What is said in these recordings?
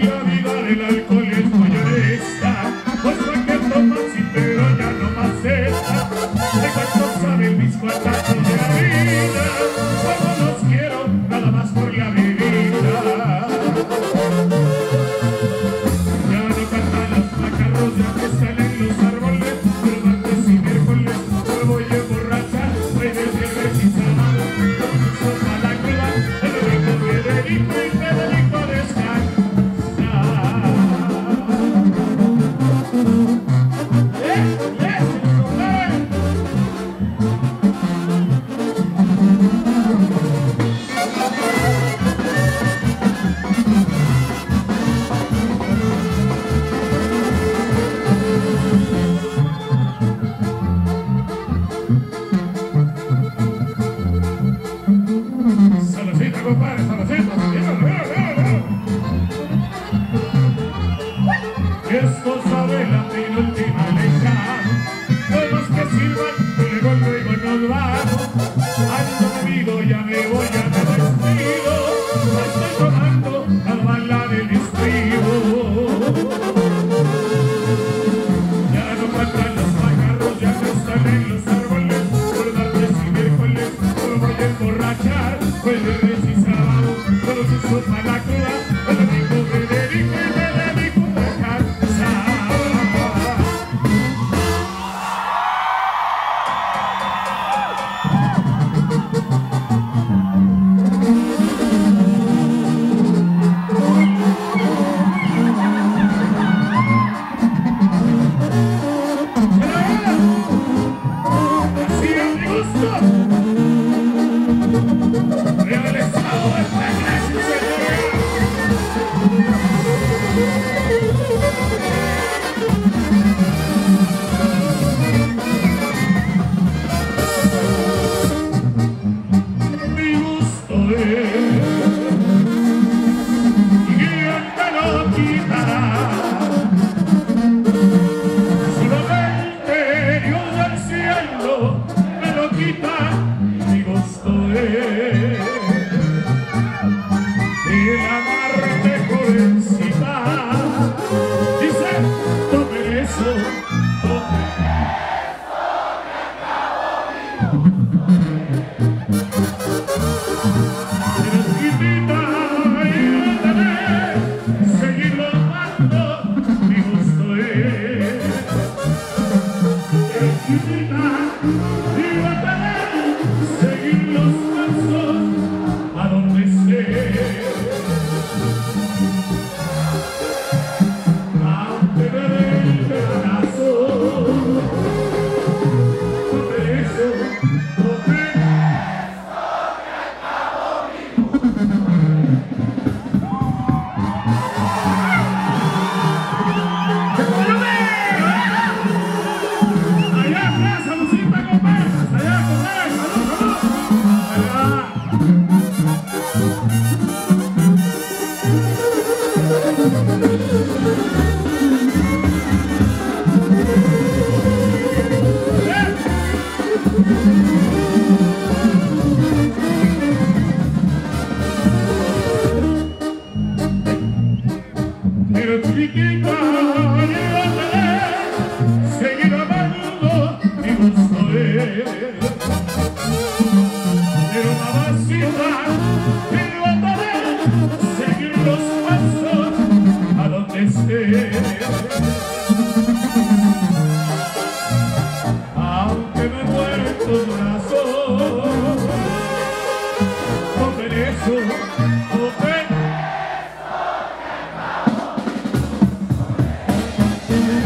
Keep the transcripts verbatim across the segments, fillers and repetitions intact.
la vida del alcohol es muy honesta, pues cualquier toma sin pero ya no más esta. De cuánto saben mis cuartazos de la vida, como los quiero, nada más por la bebida. Ya no cantan los macarros, ya que están en los árboles, pero martes y miércoles me voy a emborrachar, jueves, viernes y sábado, con mi sopa la cruda, el domingo me dedico y me dedico a descansar. Saludcita, compadre, saludcita, esto sabe la penúltima lecha, no más que sirvan, luego luego nos vamos. Ando bebido, ya me voy, ya me despido, estoy tomando la bala del estribo. Ya no cantan los pájaros, ya no están en los árboles, por martes y miércoles me voy a emborrachar, jueves y sábado, pero si sopa la cruda, el domingo me dedico y me dedico a descansar. Así es mi gusto. Real Estado de España, sí señor. Mi gusto es, y quién te lo quitará. Solamente Dios del cielo me lo quita. Mi gusto es el amarte jovencita. Dice, tome eso, tome chiquitita, ayúdame, seguirlo amando. Mi gusto es chiquitita, ayúdame, seguir los pasos a donde esté. Aunque me den el abrazo, por eso, por eso. Allá atrás, saludcita, compadre. Allá, compadre, salud, salud. Allá. Pero chiquita, ayúdame, seguir amando. Mi gusto es, pero mamacita, ayúdame, seguir los pasos a donde esté. Aunque me muera en tus brazos, por eso, por eso.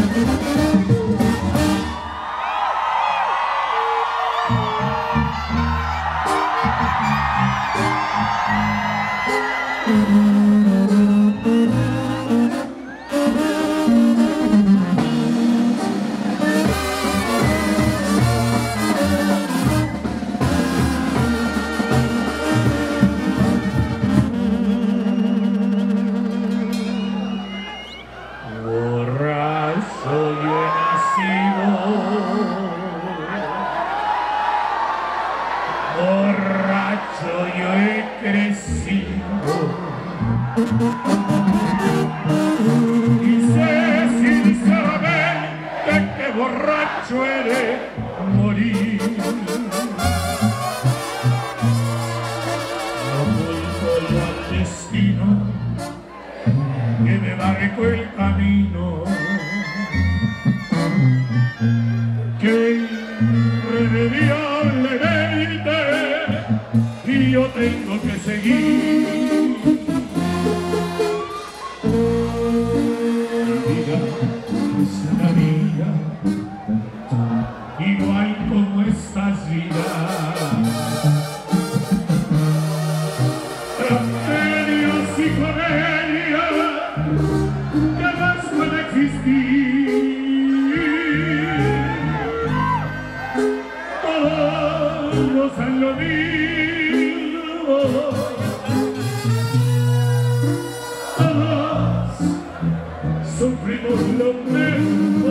borracho he de morir. No culpo yo al destino que me marcó el camino, que irremediablemente y yo tengo que seguir. La vida es una vida igual como estas vidas, tragedias y comedias que más pueden existir. Todos han lo mismo, todos sufrimos lo mismo.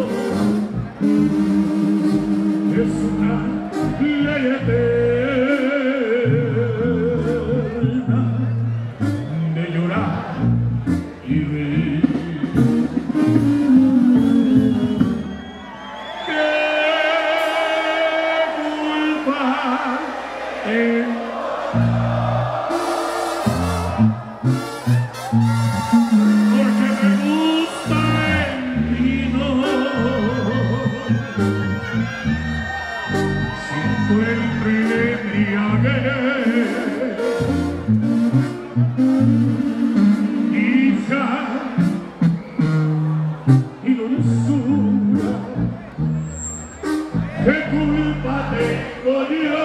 Es una ley eterna de llorar y reír. ¿Qué culpa es? Porque me gusta el vino, si encuentro y le embriagué, hija y dulzura, ¿qué culpa tengo yo?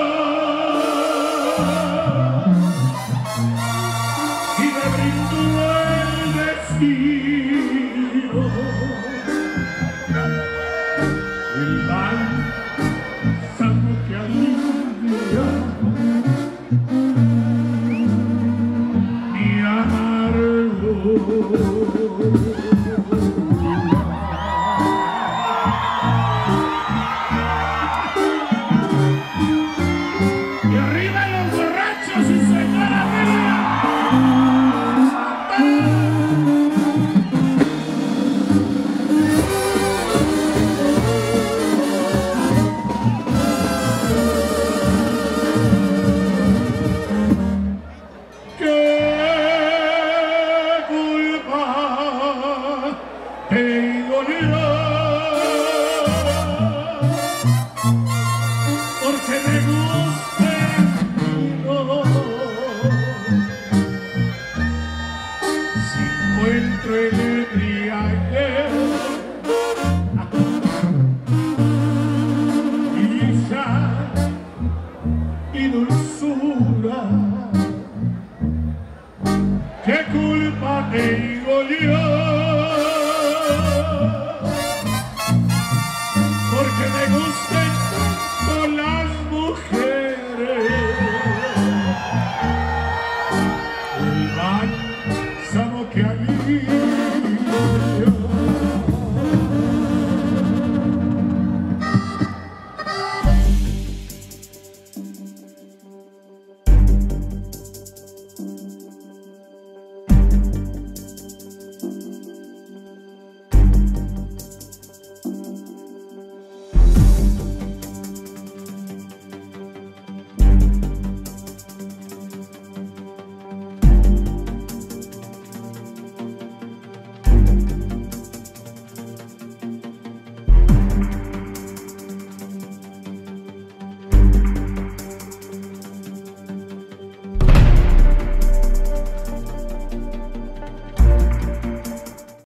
Si me brindó el destino